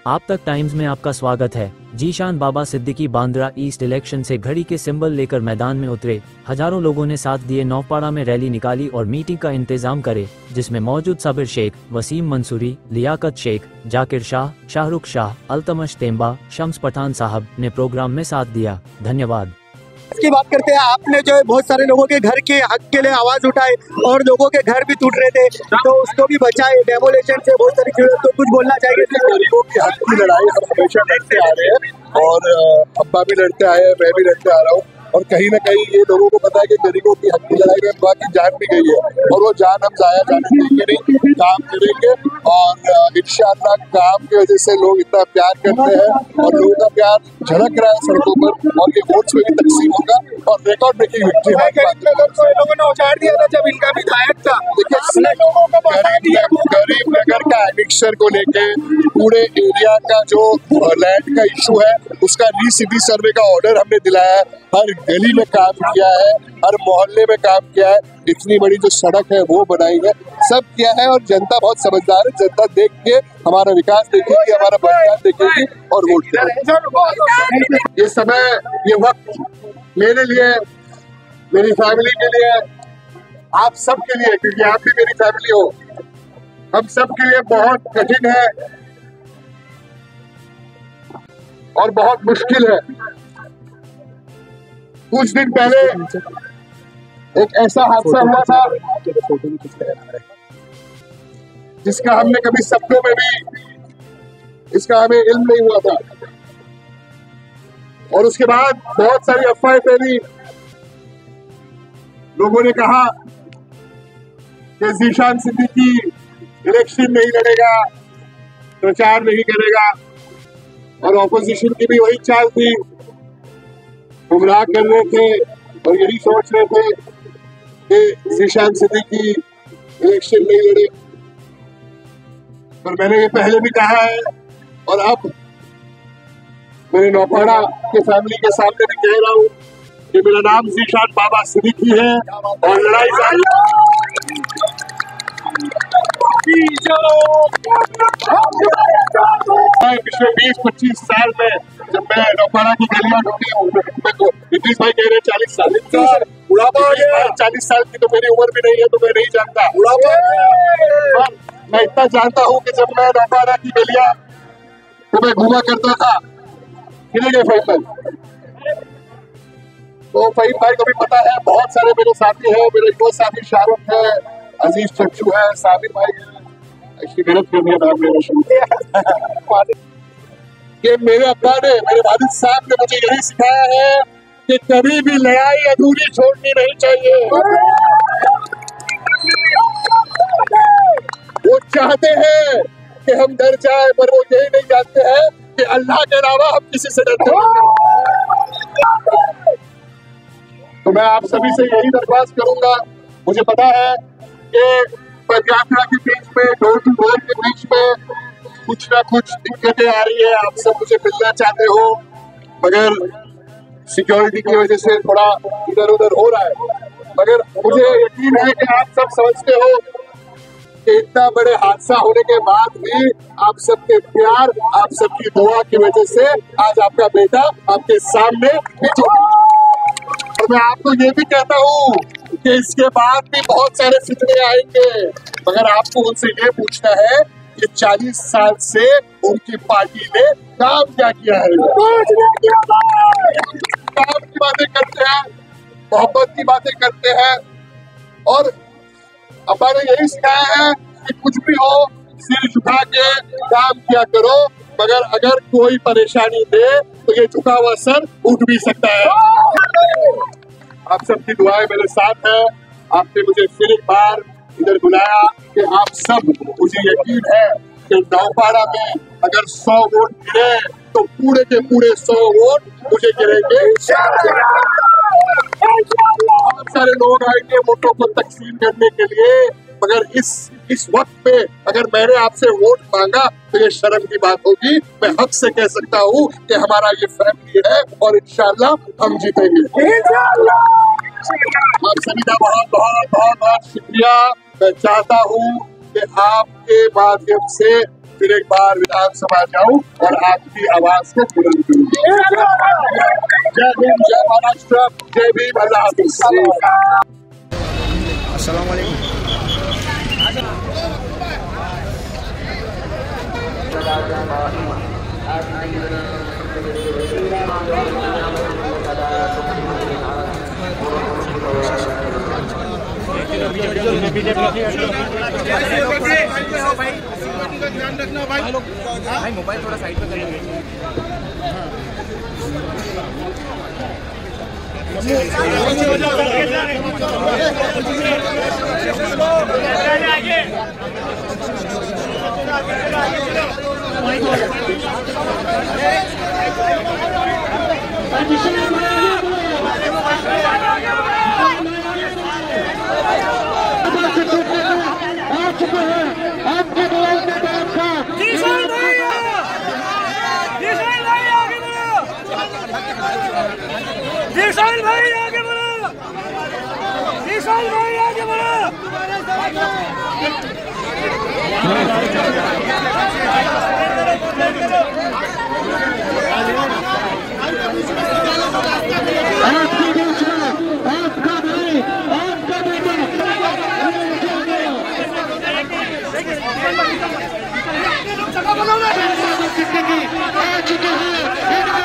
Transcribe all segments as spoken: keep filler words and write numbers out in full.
आप तक टाइम्स में आपका स्वागत है। जीशान बाबा सिद्दीकी बांद्रा ईस्ट इलेक्शन से घड़ी के सिंबल लेकर मैदान में उतरे। हजारों लोगों ने साथ दिए, नौपाड़ा में रैली निकाली और मीटिंग का इंतजाम करे, जिसमें मौजूद साबिर शेख, वसीम मंसूरी, लियाकत शेख, जाकिर शाह, शाहरुख शाह, अल्तमश तेम्बा, शम्स पठान साहब ने प्रोग्राम में साथ दिया। धन्यवाद। की बात करते हैं, आपने जो है बहुत सारे लोगों के घर के हक के लिए आवाज उठाई और लोगों के घर भी टूट रहे थे, तो उसको भी बचाए डेमोलेशन से, बहुत सारी चीजों। तो कुछ बोलना चाहिए? गरीबों की हक की लड़ाई हम हमेशा लड़ते आ रहे हैं और अब्बा भी लड़ते आए हैं, मैं भी लड़ते आ रहा हूँ। और कहीं ना कहीं ये लोगों को पता है कि गरीबों की हक की लड़ाई में अब्बा की जान भी गई है और वो जान हम जाया जाने देंगे नहीं, काम करेंगे। और इंशाअल्लाह काम की वजह से लोग इतना प्यार करते हैं और लोगों का प्यार झलक रहा है सड़कों पर और ये वोट्स में भी तकसीम होगा और रिकॉर्ड ब्रेकिंग विक्ट्री हमारी। लोगों ने उछाल दिया था जब इनका विधायक था। गरीब नगर का एनेक्शन को लेके पूरे एरिया का जो लैंड का इशू है उसका रीसिटी सर्वे का ऑर्डर हमने दिलाया है। हर गली में काम किया है, हर मोहल्ले में काम किया है, इतनी बड़ी जो सड़क है वो बनाई है, सब किया है। और जनता बहुत समझदार है, जनता देख के हमारा विकास देखेगी, हमारा बदलाव देखेगी और वोट देगी। ये समय, ये वक्त मेरे लिए, मेरी फैमिली के लिए, आप सब के लिए, क्योंकि आप भी मेरी फैमिली हो, हम सब के लिए बहुत कठिन है और बहुत मुश्किल है। कुछ दिन पहले एक ऐसा हादसा हुआ था जिसका हमने कभी सपनों में भी, इसका हमें इल्म नहीं हुआ था और उसके बाद बहुत सारी अफवाहें फैली। लोगों ने कहा कि जीशान सिद्दीकी इलेक्शन नहीं लड़ेगा, प्रचार नहीं करेगा और ऑपोजिशन की भी वही चाल थी, गुमराह कर रहे थे और यही सोच रहे थे कि जीशान सिद्दीकी इलेक्शन नहीं लड़े। पर मैंने ये पहले भी कहा है और अब मेरे नौपाड़ा के फैमिली के सामने भी कह रहा हूँ कि मेरा नाम जीशान बाबा सिद्दीकी है और लड़ाई पिछले बीस पच्चीस साल में जब मैं नौपाड़ा की गलियां ढूंढी हूँ, इतनी भाई कह रहे चालीस साल चालीस साल की तो मेरी उम्र भी नहीं है, तो मैं नहीं जानता। मैं इतना जानता हूँ कि जब मैं नौपाड़ा की गलियां तो मैं घूमा करता था, मिले गए फहीम भाई, तो फहीम भाई को भी पता है, बहुत सारे मेरे साथी हैं, मेरे दो साथी शाहरुख है, अजीज चच्चू है, साबिर भाई है, इसकी गलत करनी है नाम मेरा शुरू कि मेरे अब्बा ने, मेरे वालिद साहब ने मुझे यही सिखाया है कि कभी भी लड़ाई अधूरी छोड़नी नहीं चाहिए। वो चाहते हैं कि हम डर जाए, पर वो यही नहीं जानते हैं कि अल्लाह के अलावा हम किसी से डरते हैं। तो मैं आप सभी से यही दरख्वास्त करूंगा, मुझे पता है कि पदयात्रा के बीच में, डोर टू डोर के बीच में कुछ ना कुछ दिक्कतें आ रही है, आप सब मुझे मिलना चाहते हो, मगर सिक्योरिटी की वजह से थोड़ा इधर उधर हो रहा है। मगर मुझे यकीन है कि आप सब समझते हो कि इतना बड़े हादसा होने के बाद भी आप सबके प्यार, आप सबकी दुआ की वजह से आज आपका बेटा आपके सामने। और मैं आपको ये भी कहता हूँ कि इसके बाद भी बहुत सारे फितने आएंगे, मगर आपको उनसे ये पूछना है कि चालीस साल से उनकी पार्टी ने काम क्या किया है। काम की बातें करते हैं, मोहब्बत की बातें करते हैं और अब्बा ने यही सिखाया है कि कुछ भी हो सिर झुका के काम किया करो, मगर अगर कोई परेशानी दे तो ये झुका हुआ सर उठ भी सकता है। आप सबकी दुआएं मेरे साथ है। आपने मुझे फिर एक बार इधर बुलाया कि आप सब, मुझे यकीन है कि नौपाड़ा में अगर सौ वोट गिरे तो पूरे के पूरे सौ वोट मुझे गिरेंगे। बहुत सारे लोग आएंगे वोटों को तकसीम करने के लिए, मगर इस इस वक्त पे अगर मैंने आपसे वोट मांगा तो ये शर्म की बात होगी। मैं हक से कह सकता हूँ कि हमारा ये फैमिली है और इंशाल्लाह हम जीतेंगे। आप सभी का बहुत बहुत बहुत बहुत शुक्रिया। मैं चाहता हूँ कि आपके माध्यम से फिर एक बार विधानसभा जाऊं और आपकी आवाज को बुलंद करूं। जय भीम, जय महाराष्ट्र, जय भीम, अल्लाह हाफिज। अस्सलाम वालेकुम। भाई मोबाइल थोड़ा साइड पे करेंगे। विशाल भाई आगे बढ़ो, विशाल भाई आगे बढ़ो। आपकी घोषणा, आपका भाई, आपका बेटा आ चुके हैं।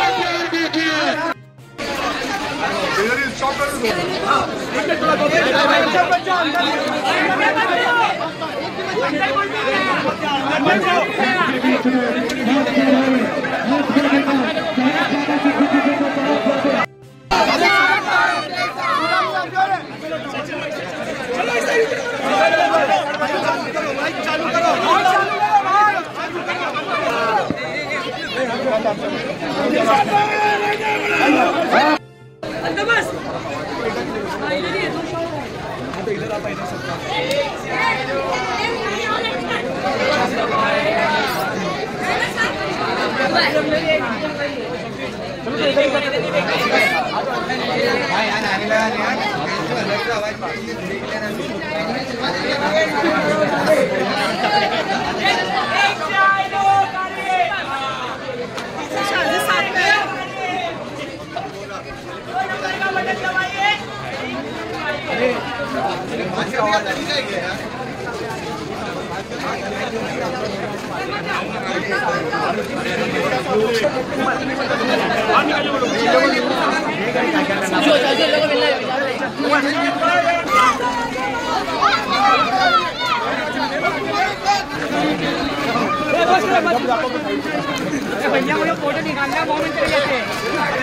भैया मुझे फोटो निकालना मोमेंट कर जाते हैं।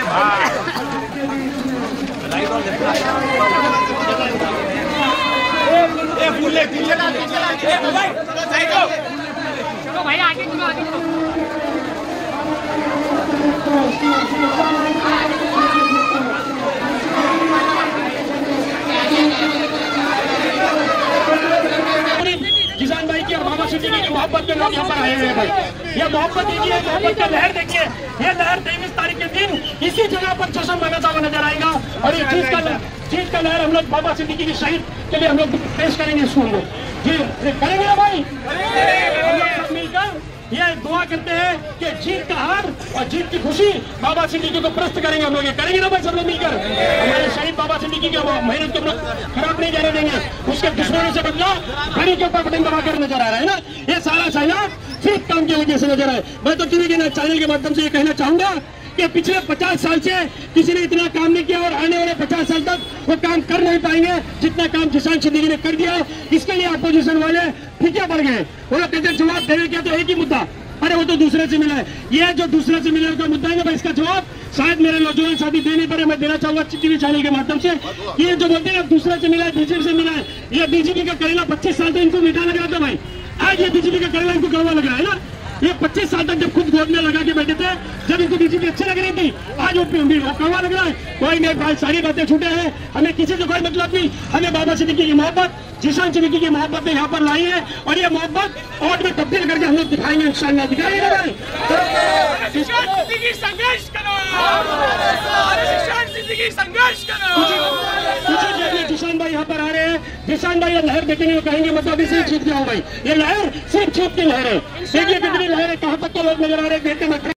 चलो भाई आगे चलो, आगे चलो। किसान भाई की और बाबा सिद्दीकी की मोहब्बत में लोग यहाँ पर आए हुए हैं भाई। ये मोहब्बत देखिए, मोहब्बत का लहर देखिए। ये लहर तेईस तारीख के दिन इसी जगह पर जश्न मनाता हुआ नजर आएगा। और ये चीज का चीज का लहर हम लोग बाबा सिद्दीकी की शहीद के लिए हम लोग पेश करेंगे स्कूल में। जी करेंगे ना भाई, हम लोग सब मिलकर ये दुआ करते हैं कि जीत का हार और जीत की खुशी बाबा सिद्दीकी को प्रस्त करेंगे। हम लोग ये करेंगे ना भाई, सब लोग मिलकर। हमारे शहीद बाबा सिद्दीकी की मेहनत को खराब नहीं जाने देंगे। उसके दुश्मनों से बदला घड़ी के ऊपर बटन दबा कर नजर आ रहा है ना। ये सारा सहयोग सिर्फ काम की वजह से नजर आए। मैं तो टीवी के चैनल के माध्यम से ये कहना चाहूंगा कि पिछले पचास साल से किसी ने इतना काम नहीं किया और आने वाले पचास साल तक वो काम कर नहीं पाएंगे जितना काम किसान सिद्दीकी ने कर दिया। इसके लिए अपोजिशन वाले फीके पड़ गए। वो लोग कहते जवाब देने क्या, तो एक ही मुद्दा, अरे वो तो दूसरे से मिला है। ये जो दूसरे से मिलने का मुद्दा है ना भाई, इसका जवाब शायद मेरे नौजवान साथी दे नहीं पारे, मैं देना चाहूंगा टीवी चैनल के माध्यम से। ये जो बोलते हैं दूसरे से मिला है, बीजेपी से मिला है, ये बीजेपी का करेला पच्चीस साल तक इनको मीठा लग रहा था भाई। आज ये बीजेपी का करेला इनको कड़वा लग रहा है ना। ये पच्चीस साल तक जब खुद गोद में लगा के बैठे थे, जब इनको बीजेपी अच्छी लग रही थी, आज वो कड़वा लग रहा है। कोई नहीं भाई, सारी बातें छूटे हैं, हमें किसी से कोई मतलब नहीं। हमें बाबा सिद्दीकी की मोहब्बत, किसान सिद्दीकी की मोहब्बत ने यहाँ पर लाई है और ये मोहब्बत और में तब्दील करके लोग दिखाएंगे इंशाल्लाह। दिखाएंगे भाई संघर्ष करो, संघर्ष करो। जिशान भाई यहाँ पर आ रहे हैं, जिशान भाई ये लहर देखेंगे वो कहेंगे मतलब अभी से छूट जाओ भाई, ये लहर सिर्फ छूट की लहर है। देखिए कितनी लहर है, कहाँ तक के लोग नजर आ रहे हैं, देखते